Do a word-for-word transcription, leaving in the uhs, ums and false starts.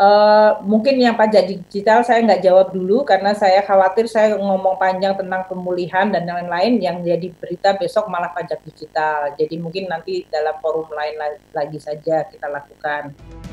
Eee, mungkin yang pajak digital saya nggak jawab dulu, karena saya khawatir saya ngomong panjang tentang pemulihan dan lain-lain, yang jadi berita besok malah pajak digital. Jadi mungkin nanti dalam forum lain la lagi saja kita lakukan.